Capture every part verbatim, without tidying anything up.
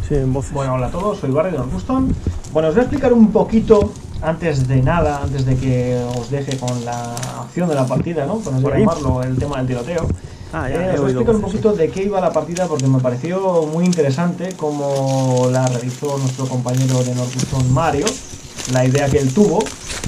Sí, en voz. Bueno, hola a todos, soy Barry de Norcustom. Bueno, os voy a explicar un poquito, antes de nada, antes de que os deje con la acción de la partida, ¿no? Con el llamarlo, el tema del tiroteo. Ah, ya, eh, os voy a explicar un poquito sí. de qué iba la partida, porque me pareció muy interesante cómo la realizó nuestro compañero de Norcustom, Mario, la idea que él tuvo.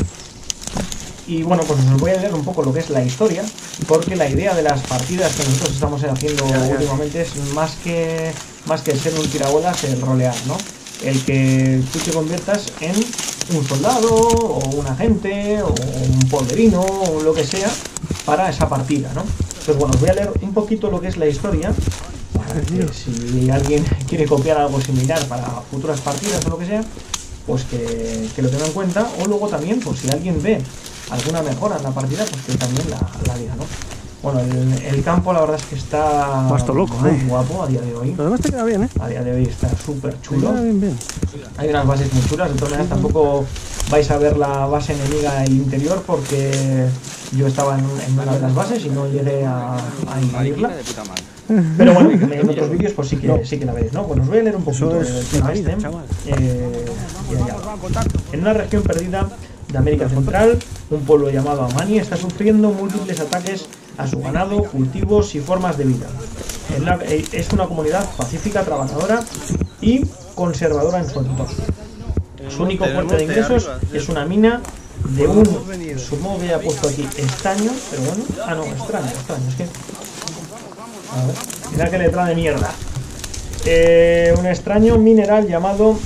Y bueno, pues os voy a leer un poco lo que es la historia, porque la idea de las partidas que nosotros estamos haciendo ya, ya. últimamente es más que más que ser un tirabolas, el rolear, ¿no? El que tú te conviertas en un soldado, o un agente, o un polverino, o lo que sea, para esa partida, ¿no? Entonces, bueno, os voy a leer un poquito lo que es la historia, para que si alguien quiere copiar algo similar para futuras partidas o lo que sea, pues que, que lo tenga en cuenta, o luego también, pues si alguien ve alguna mejora en la partida, pues que también la, la diga, ¿no? Bueno, el, el campo la verdad es que está Basto loco, muy eh. guapo a día de hoy. Lo demás te queda bien, ¿eh? A día de hoy está súper chulo. Bien, bien. Hay unas bases muy chulas, de todas maneras tampoco vais a ver la base enemiga el interior, porque yo estaba en, en una de las bases y no llegué a, a invadirla. Pero bueno, en otros vídeos pues sí que, no. sí que la veréis, ¿no? Bueno, os voy a leer un poquito del tema este. Eh, en una región perdida de América Central, un pueblo llamado Amani está sufriendo múltiples ataques a su ganado, cultivos y formas de vida. Es una comunidad pacífica, trabajadora y conservadora en su entorno. Su único fuente de ingresos es una mina de un, supongo que ya ha puesto aquí estaño, pero bueno, ah no, extraño, extraño, es que, a ver, mira qué letra de mierda. Eh, un extraño mineral llamado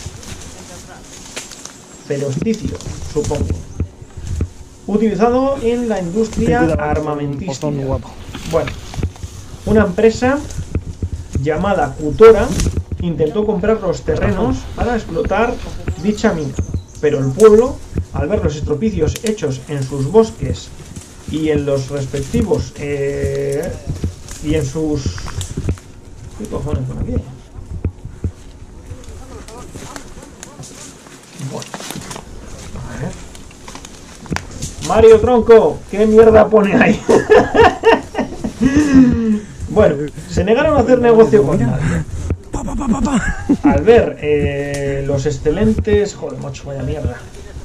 perosticio, supongo, utilizado en la industria armamentística. Bueno, una empresa llamada Cutora intentó comprar los terrenos para explotar dicha mina, pero el pueblo, al ver los estropicios hechos en sus bosques y en los respectivos eh, y en sus... ¿Qué cojones por aquí? Bueno, a ver. Mario Tronco, ¿qué mierda pone ahí? Bueno, se negaron a hacer negocio con nadie. Al ver eh, los excelentes... Joder, macho, vaya mierda.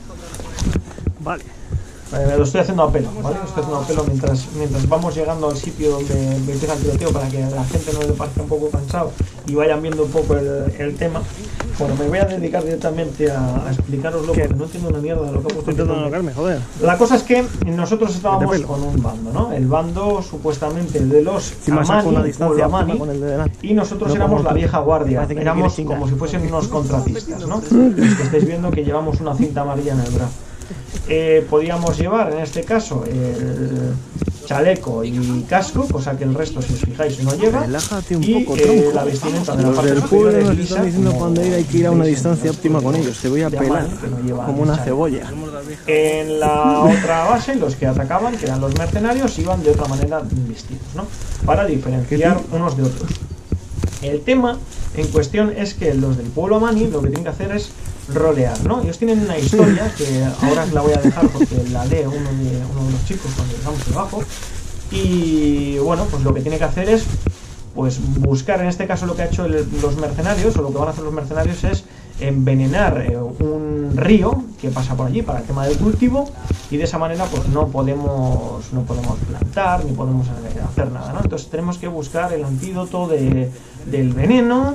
Vale. Vale, lo estoy haciendo a pelo, ¿vale? Lo estoy haciendo a pelo mientras, mientras vamos llegando al sitio donde empieza el tiroteo, para que a la gente no le parezca un poco cansado y vayan viendo un poco el, el tema. Bueno, me voy a dedicar directamente a, a explicaroslo, porque no entiendo una mierda de lo que ha puesto. Estoy intentando tocarme, joder. La cosa es que nosotros estábamos con un bando, ¿no? El bando supuestamente de los Amani, Amani, y nosotros no éramos la vieja guardia. Éramos como si fuesen unos contratistas, ¿no? Es que estáis viendo que llevamos una cinta amarilla en el brazo. Eh, podíamos llevar en este caso el chaleco y casco, cosa que el resto, si os fijáis, no lleva. Relájate un y poco, eh, la vestimenta de la parte del superior pueblo es nos están diciendo cuando ir hay que ir a una distancia óptima con ellos. Te voy a pelar no como una cebolla. En la otra base, los que atacaban, que eran los mercenarios, iban de otra manera vestidos, ¿no? Para diferenciar unos de otros. El tema en cuestión es que los del pueblo Amani lo que tienen que hacer es rolear, ¿no? Ellos tienen una historia que ahora os la voy a dejar porque la lee uno de, uno de los chicos cuando estamos debajo. Y bueno, pues lo que tiene que hacer es pues buscar, en este caso lo que ha hecho el, los mercenarios, o lo que van a hacer los mercenarios es envenenar eh, un río que pasa por allí para el tema del cultivo, y de esa manera pues no podemos no podemos plantar ni podemos hacer nada, ¿no? Entonces tenemos que buscar el antídoto de, del veneno.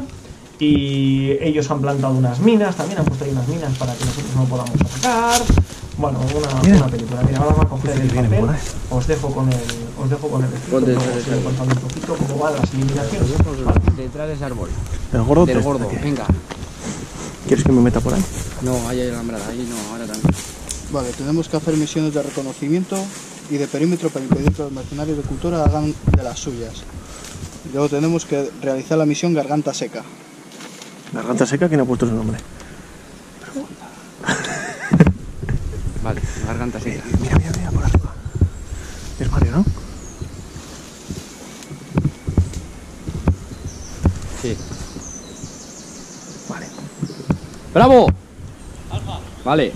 Y ellos han plantado unas minas, también han puesto ahí unas minas para que nosotros no podamos atacar. Bueno, una, una película. Mira, ahora vamos a coger el papel. Os dejo con el, os dejo con el escrito, como os sigo contando un poquito cómo van las eliminaciones. ¿Vale? Detrás de ese árbol. ¿El gordo? Del gordo, venga. ¿Quieres que me meta por ahí? No, ahí hay alambrada, ahí no, ahora también. Vale, tenemos que hacer misiones de reconocimiento y de perímetro para impedir que los mercenarios de Cultura hagan de las suyas. Y luego tenemos que realizar la misión Garganta Seca. Garganta Seca, ¿quién ha puesto su nombre? Vale, Garganta Seca. Eh, mira, mira, mira, por arriba. Es Mario, ¿no? Sí. Vale. ¡Bravo! Alfa. Vale.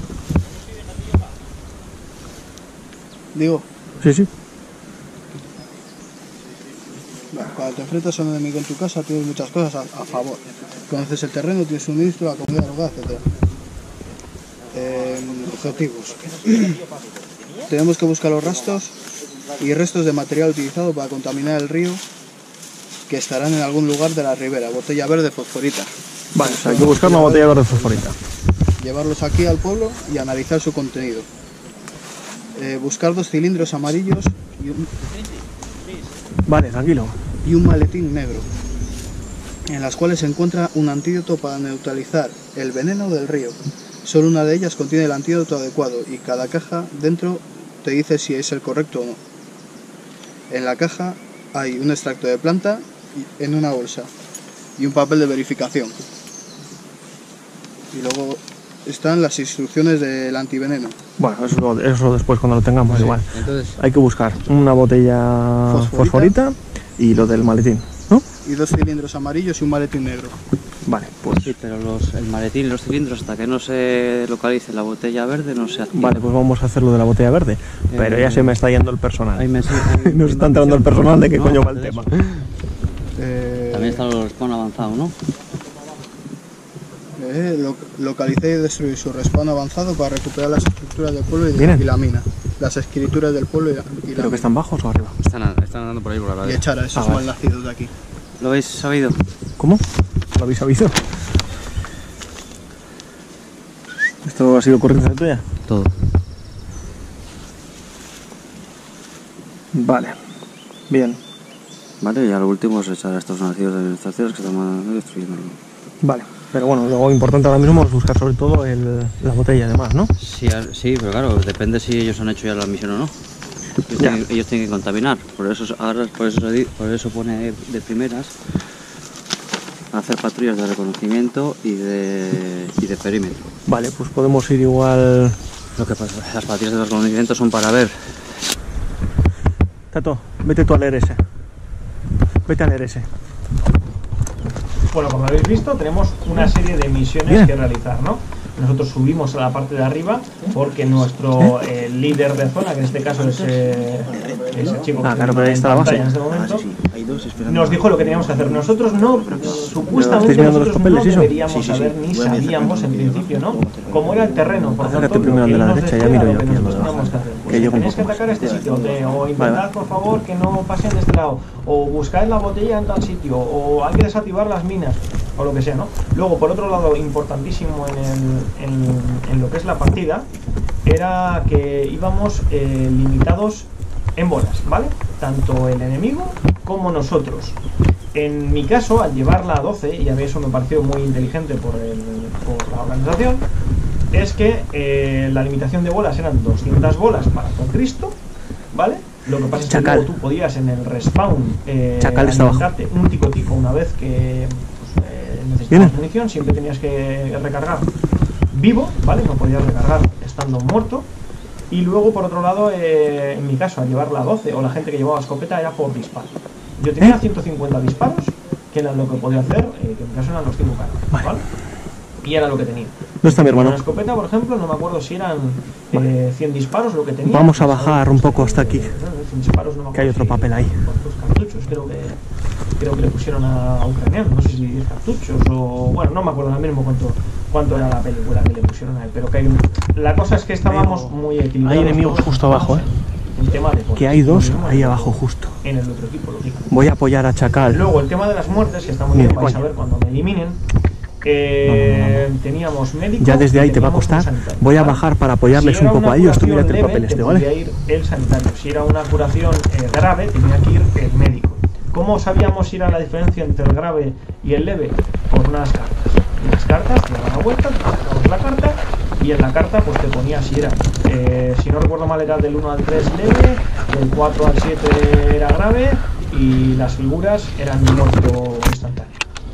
Digo. Sí, sí. Vale, Cuando te enfrentas a un enemigo en tu casa tienes muchas cosas a, a favor. Conoces el terreno, tienes suministro, la comida, el lugar, etcétera. Eh, objetivos. Tenemos que buscar los rastros y restos de material utilizado para contaminar el río que estarán en algún lugar de la ribera. Botella verde fosforita. Vale, o sea, hay que buscar una botella verde fosforita. Llevarlos aquí al pueblo y analizar su contenido. Eh, buscar dos cilindros amarillos y un, Vale, tranquilo. y un maletín negro, en las cuales se encuentra un antídoto para neutralizar el veneno del río. Solo una de ellas contiene el antídoto adecuado y cada caja dentro te dice si es el correcto o no. En la caja hay un extracto de planta en una bolsa y un papel de verificación. Y luego están las instrucciones del antiveneno. Bueno, eso, eso después cuando lo tengamos, Sí. igual. Entonces, Hay que buscar una botella Fosforita. fosforita y lo del maletín, ¿no? Y dos cilindros amarillos y un maletín negro. Vale, pues sí, pero los, el maletín y los cilindros, hasta que no se localice la botella verde, no se activa. vale, pues vamos a hacer lo de la botella verde. Pero ya se me está yendo el personal. Ahí me- Nos está entrando el personal de qué No, coño va el de tema. eso. Eh, También está el respawn avanzado, ¿no? eh, lo, localicé y destruí su respawn avanzado para recuperar las estructuras del pueblo y, Vienen. y la mina. Las escrituras del pueblo y la, y la ¿Pero que mina. están bajos o arriba? Están, están andando por ahí por la Y ladera. echar a esos Ah, vale. malnacidos de aquí. ¿Lo habéis sabido? ¿Cómo? ¿Lo habéis avisado? ¿Esto ha sido ocurrencia tuya? Todo. Vale. Bien. Vale, y a lo último es echar a estos nacidos de estas tierras que están destruyendo. Vale. Pero bueno, lo importante ahora mismo es buscar sobre todo el, la botella además, ¿no? Sí, a- sí, pero claro, depende si ellos han hecho ya la misión o no. Ellos, Ya. tienen, ellos tienen que contaminar, por eso, ahora, por eso, se di- por eso pone de primeras hacer patrullas de reconocimiento y de, y de perímetro. Vale, pues podemos ir igual... Lo que pasa, las patrullas de reconocimiento son para ver. Tato, vete tú a leer ese. Vete a leer ese. Bueno, como habéis visto, tenemos una serie de misiones Bien. que realizar, ¿no? Nosotros subimos a la parte de arriba porque nuestro eh, líder de zona, que en este caso es eh, ese chico Ah, que claro, tenemos pero ahí en está la base. pantalla en este momento, Hay dos esperando. nos dijo lo que teníamos que hacer. Nosotros no, supuestamente ¿Estáis mirando los nosotros papeles, no eso? deberíamos Sí, sí, sí. saber ni Voy a mirar sabíamos en también. principio, ¿no? Cómo era el terreno, por Acércate tanto, primero al de él la nos derecha, ya decía miro lo yo que aquí al de nosotros abajo. teníamos que hacer. Pues Que llego un tenéis que poco atacar a este sitio, de- o intentad, Vale. por favor, que no pasen de este lado, o buscad la botella en tal sitio, o hay que desactivar las minas, o lo que sea, ¿no? Luego, por otro lado, importantísimo en, el- en, en lo que es la partida, era que íbamos eh, limitados en bolas, ¿vale? Tanto el enemigo como nosotros. En mi caso, al llevarla a doce, y a mí eso me pareció muy inteligente por, el, por la organización, es que eh, la limitación de bolas eran doscientas bolas para con Cristo, ¿vale? Lo que pasa es que Chacal. luego tú podías en el respawn eh, Chacal está abajo. alimentarte un tico tico una vez que pues, eh, necesitabas ¿Viene? munición, siempre tenías que recargar vivo, ¿vale? No podías recargar estando muerto. Y luego, por otro lado, eh, en mi caso, al llevarla a doce, o la gente que llevaba escopeta, era por disparo. Yo tenía ciento cincuenta disparos, que era lo que podía hacer, eh, que en mi caso eran los cinco caras, Vale. ¿vale? Y era lo que tenía. ¿Dónde está mi Con hermano? una escopeta, por ejemplo, no me acuerdo si eran eh, cien disparos lo que tenía. Vamos a bajar un poco hasta aquí. cien disparos, no me Que hay acuerdo otro si- papel ahí. ¿Cuántos cartuchos? Creo que, creo que le pusieron a, a ucraniano, no sé si diez cartuchos o... Bueno, no me acuerdo ahora mismo cuánto, cuánto era la película que le pusieron a él, pero que hay, la cosa es que estábamos muy equilibrados. Hay enemigos todos, justo abajo, ¿eh? en tema de Que hay dos lo mismo ahí en- abajo justo. En el otro equipo, lógicamente. Voy a apoyar a Chacal. Luego, el tema de las muertes, que está muy Mira, bien, vais a coño. ver cuando me eliminen. Eh, teníamos médico. Ya desde ahí y te va a teníamos un costar. sanitario, Voy a ¿vale? bajar para apoyarles Si un era poco una a ellos. Tú curación mírate el leve, papel te este, podía ¿vale? ir el sanitario. Si era una curación eh, grave, tenía que ir el médico. ¿Cómo sabíamos si era la diferencia entre el grave y el leve? Por unas cartas. Y las cartas, te daban la vuelta, te sacabas la carta y en la carta pues te ponía si era, eh, si no recuerdo mal, era del uno al tres leve, del cuatro al siete era grave y las figuras eran muerto instantáneo.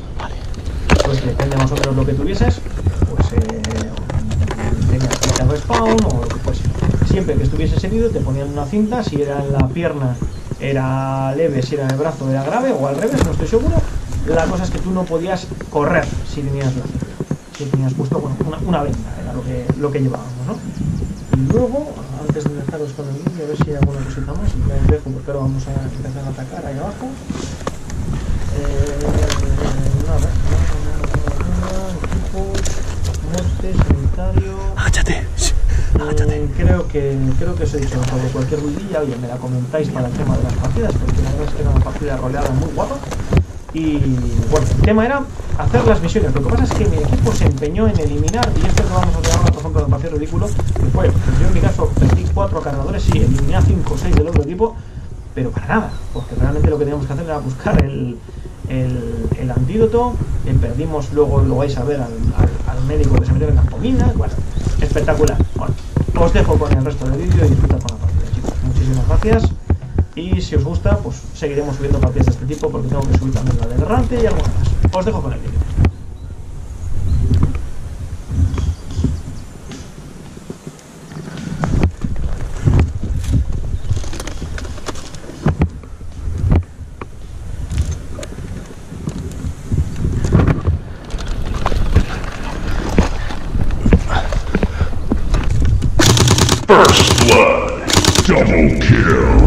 Pues depende más o menos lo que tuvieses, pues eh, tenías que respawn o lo que fuese. Siempre que estuvieses herido te ponían una cinta, si era en la pierna era leve, si era en el brazo era grave o al revés, no estoy seguro. La cosa es que tú no podías correr si tenías la cinta, si tenías puesto bueno, una, una venda, era lo que, lo que llevábamos, ¿no? Y luego, antes de dejaros con el vídeo, a ver si hay alguna cosita más, y ya os dejo porque ahora vamos a empezar a atacar ahí abajo. Eh, nada, nada, nada, nada, equipos, muerte, sanitario. Áchate. Eh, creo que creo que os he dicho todo. Cualquier buildilla, oye, me la comentáis para el tema de las partidas, porque la verdad es que era una partida roleada muy guapa. Y bueno, el tema era hacer las misiones. Lo que pasa es que mi equipo se empeñó en eliminar, y esto que vamos a hacer ahora, por ejemplo, me pareció ridículo, que fue, pues yo en mi caso perdí cuatro cargadores, sí, eliminé a cinco o seis del otro equipo, pero para nada, porque realmente lo que teníamos que hacer era buscar el, el, el antídoto. Eh, perdimos, luego lo vais a ver al, al, al médico que se metió en campomina. Bueno, espectacular. Bueno, os dejo con el resto del vídeo y disfrutad con la partida, chicos. Muchísimas gracias. Y si os gusta, pues seguiremos subiendo partidas de este tipo, porque tengo que subir también la del errante y algunas más. Os dejo con el vídeo. First blood, double kill.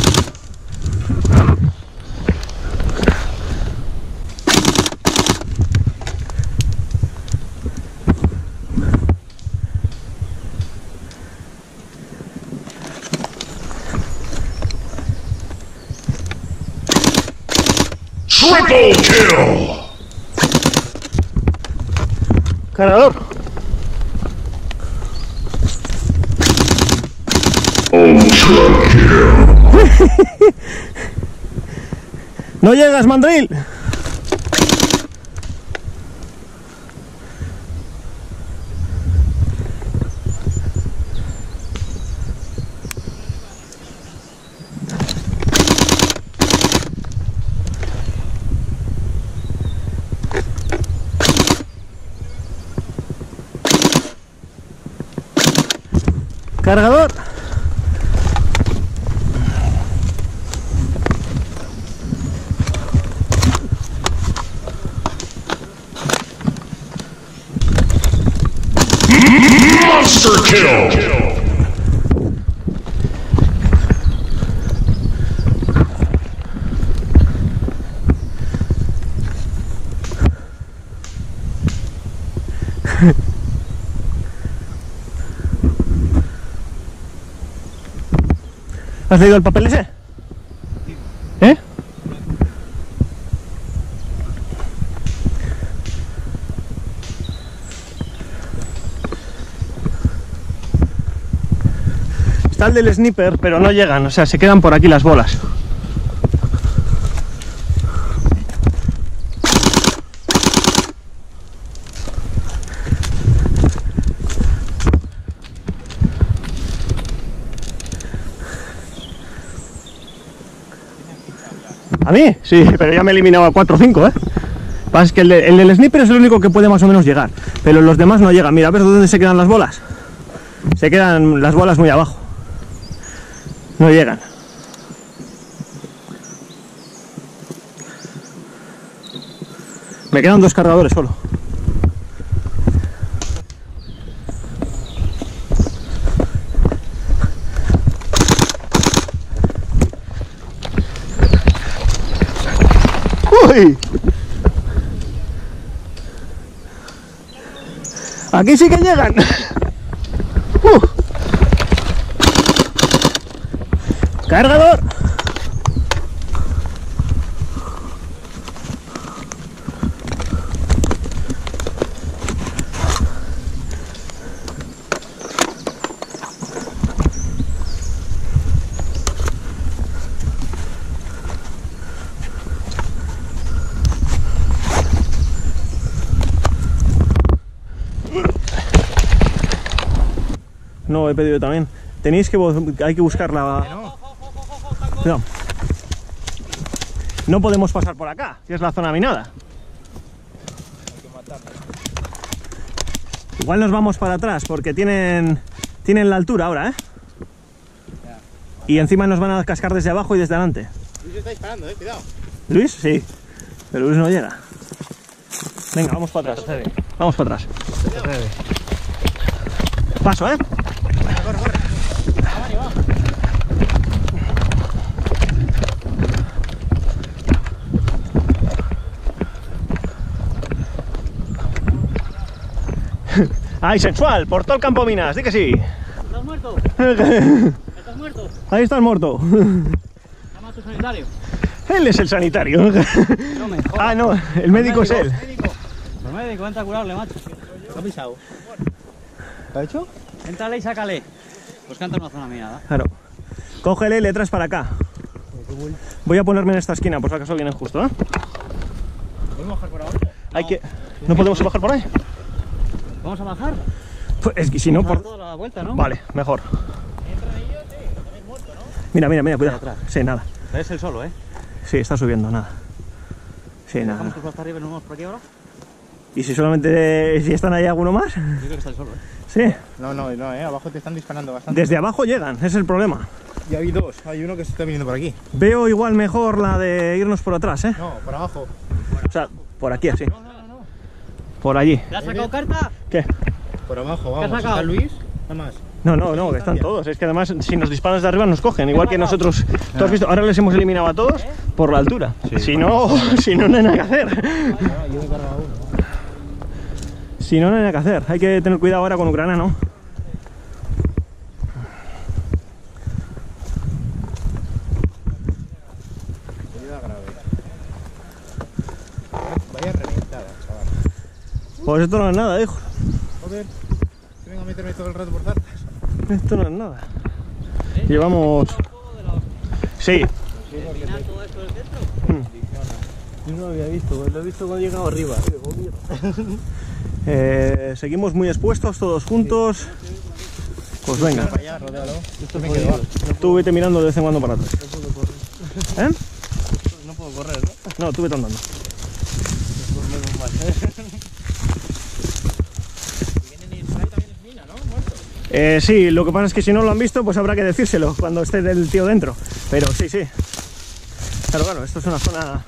Triple kill. Cargador. Ultra kill. No llegas, mandril. Cargador. Monster kill. ¿Has leído el papel ese? ¿Eh? Está el del sniper, pero no llegan, o sea, se quedan por aquí las bolas. ¿A mí? Sí, pero ya me he eliminado a cuatro o cinco, ¿eh? Pasa es que el, de, el del sniper es el único que puede más o menos llegar, pero los demás no llegan. Mira, ¿ves dónde se quedan las bolas? Se quedan las bolas muy abajo. No llegan. Me quedan dos cargadores solo. ¡Uy! Aquí sí que llegan. Uh. Cargador. No, he pedido también. Tenéis que... hay que buscar la... No. No podemos pasar por acá, que es la zona minada. Igual nos vamos para atrás, porque tienen... tienen la altura ahora, ¿eh? Y encima nos van a cascar desde abajo y desde adelante. Luis está disparando, eh, cuidado. ¿Luis? Sí. Pero Luis no llega. Venga, vamos para atrás. Vamos para atrás. Paso, ¿eh? Corre, corre. Vamos, vamos. ¡Ay, sensual! Por todo el campo minas, di que sí. ¿Estás muerto? ¿Estás muerto? Ahí estás muerto. Llama a tu sanitario. Él es el sanitario. No me jodas. Ah, no, el médico es él. Médico. El médico, vente a curarle, macho. ¿Qué ha pisado? ¿Qué ha hecho? Entrale y sácale. Pues canta en una zona minada. Claro. Cógele y le traes para acá. Voy a ponerme en esta esquina, por si acaso vienen justo, ¿eh? ¿Podemos bajar por ahora? Hay que... ¿No podemos bajar por ahí? ¿Vamos a bajar? Pues es que si no, Vamos a por... dar toda la vuelta, ¿no? Vale, mejor. Mira, mira, mira, cuidado. atrás. Sí, nada. Es el solo, ¿eh? Sí, está subiendo, nada. Sí, Dejamos nada. que hasta arriba y nos vamos por aquí ahora. ¿Y si solamente... si están ahí alguno más? Yo creo que está el solo, ¿eh? Sí. No, no, no, eh. Abajo te están disparando bastante. Desde abajo llegan, ese es el problema. Y hay dos. Hay uno que se está viniendo por aquí. Veo igual mejor la de irnos por atrás, ¿eh? No, por abajo. O sea, por aquí así. Por allí. ¿Le has sacado carta? ¿Qué? Por abajo, ¿Qué has vamos. sacado? ¿Está Luis? Nada más. No, no, no, que están todos. Es que además, si nos disparan desde arriba, nos cogen. Igual que nosotros. ¿Tú has visto? Ahora les hemos eliminado a todos por la altura. Si no, si no, no hay nada que hacer. Yo he cargado uno. Si no, no hay nada que hacer. Hay que tener cuidado ahora con Ucrania, ¿no? Vaya reventada, chaval. Pues esto no es nada, hijo. Joder, que vengo a meterme todo el rato por zartas. Esto no es nada. Llevamos... Sí. Yo no lo había visto, lo he visto cuando he llegado arriba. Eh, seguimos muy expuestos, todos juntos. Pues venga. Para allá, rodéalo. Esto me quedo. Tú vete mirando de vez en cuando para atrás. ¿Eh? No puedo correr, ¿no? No, tú vete andando. Eh, sí, lo que pasa es que si no lo han visto, pues habrá que decírselo cuando esté el tío dentro. Pero sí, sí. Claro, claro, esto es una zona...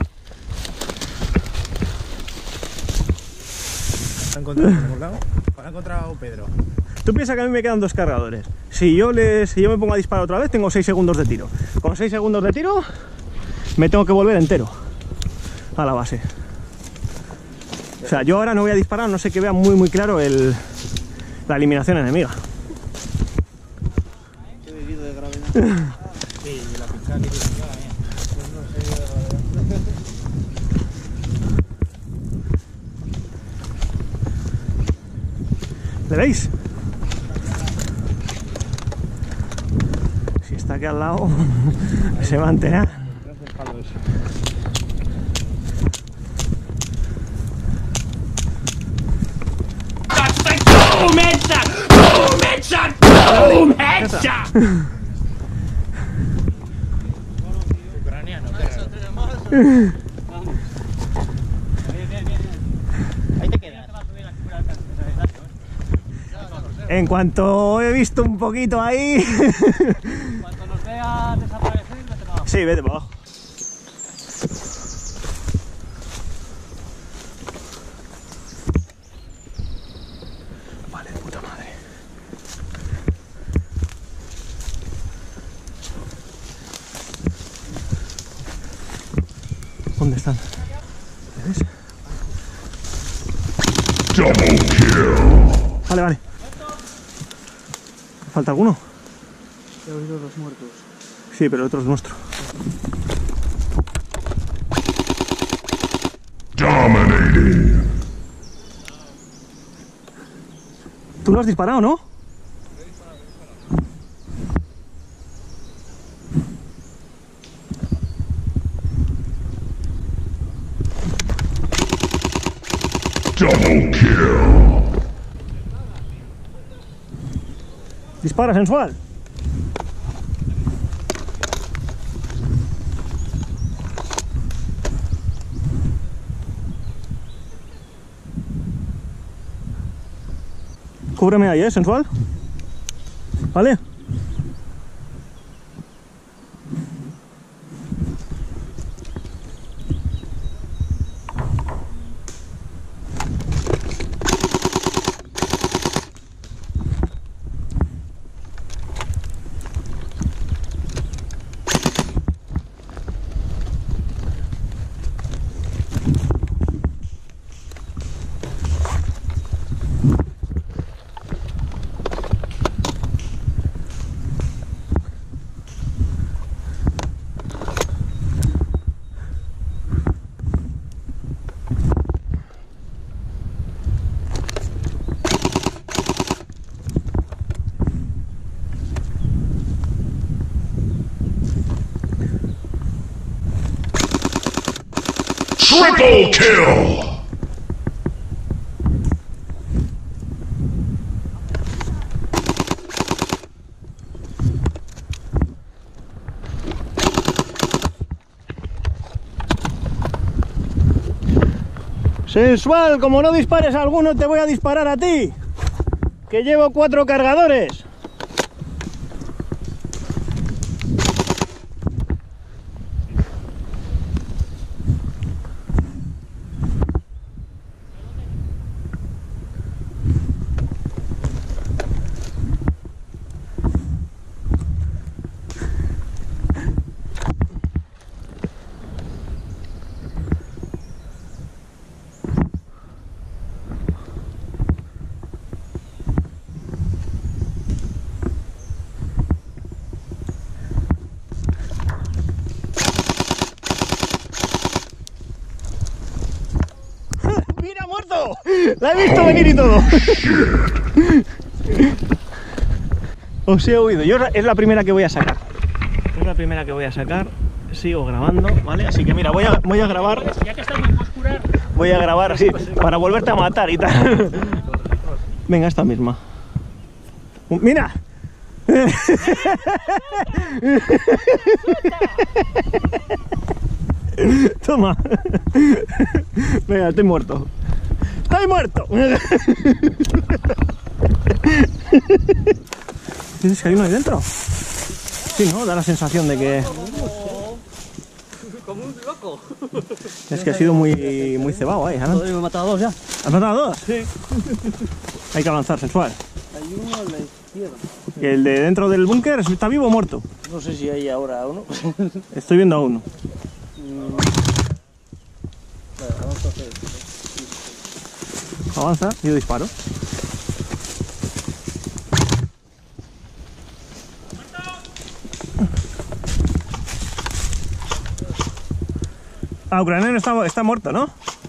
¿Para encontrado? ¿Para encontrado Pedro? Tú piensas que a mí me quedan dos cargadores. Si yo, les, si yo me pongo a disparar otra vez, tengo seis segundos de tiro. Con seis segundos de tiro, me tengo que volver entero a la base. O sea, yo ahora no voy a disparar, no sé que vea muy muy claro el, la eliminación enemiga. He vivido de gravedad. Sí, la pinchada que tiene la mía. No sé de gravedad. ¿Le veis? Si está aquí al lado, se va a enterar. Boom headshot! Boom headshot! Boom headshot! Ucraniano, ahí te quedas. En cuanto he visto un poquito ahí... Cuando nos veas desaparecer, vete para abajo. Sí, vete para abajo. Vale, de puta madre. ¿Dónde están? ¿Ves? Double kill! Vale, vale. ¿Falta alguno? He oído los muertos. Sí, pero el otro es nuestro. Dominating! ¿Tú lo has disparado, no? Double kill! Dispara, sensual. Cúbreme ahí, ¿eh, sensual? ¿Vale? Triple kill! Sensual, como no dispares a alguno, te voy a disparar a ti. Que llevo cuatro cargadores. La he visto venir y todo. Os he oído. Yo es la primera que voy a sacar. Es la primera que voy a sacar. Sigo grabando, ¿vale? Así que mira, voy a, voy a grabar. Ya que estamos en oscurar. Voy a grabar así, para volverte a matar y tal. Venga, esta misma. ¡Mira! Toma. Venga, estoy muerto. ¡Estoy muerto! ¿Dices que hay uno ahí dentro? Sí, ¿no? Da la sensación de que... Como un loco. Es que ha sido muy, muy cebado ahí, ¿no? Me he matado a dos ya. ¿Has matado a dos? Sí. Hay que avanzar, sensual. Hay uno a la izquierda. ¿Y el de dentro del búnker está vivo o muerto? No sé si hay ahora uno. Estoy viendo a uno. Vale, vamos a hacer esto. Avanza, yo disparo. Ah, ucraniano está, está muerto, ¿no?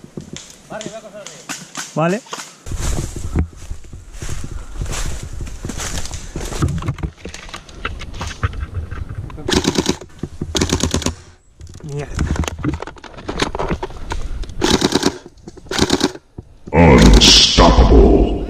Vale. Mierda. Unstoppable.